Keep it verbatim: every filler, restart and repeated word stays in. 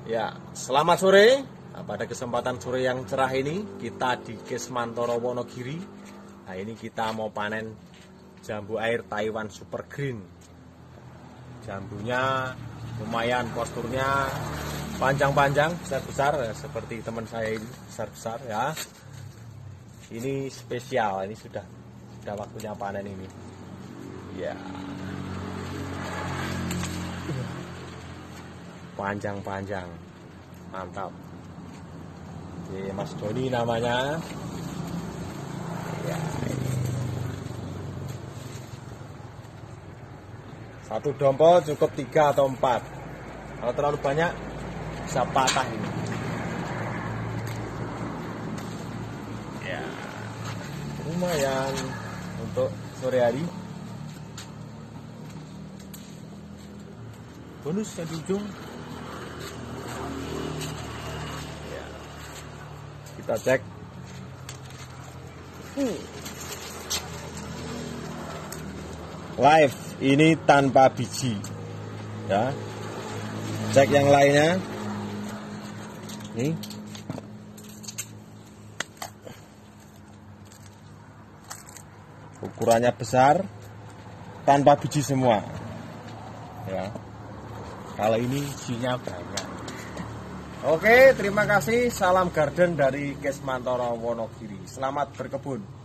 Ya, selamat sore. Nah, pada kesempatan sore yang cerah ini kita di Kesmantoro Wonogiri. Nah, ini kita mau panen jambu air Taiwan Super Green. Jambunya lumayan, posturnya panjang-panjang, besar-besar ya, seperti teman saya ini, besar-besar ya. Ini spesial, ini sudah sudah waktunya panen ini. Ya. Panjang-panjang, mantap. Oke, Mas Doni namanya. Ya, ini. Satu dompol cukup tiga atau empat. Kalau terlalu banyak bisa patah ini. Ya, lumayan untuk sore hari. Bonus yang di ujung. Kita cek. Hmm. Live ini tanpa biji. Ya. Cek yang lainnya. Nih. Ukurannya besar, tanpa biji semua. Ya. Kalau ini bijinya banyak. Oke, terima kasih. Salam garden dari Kesmantoro Wonogiri. Selamat berkebun.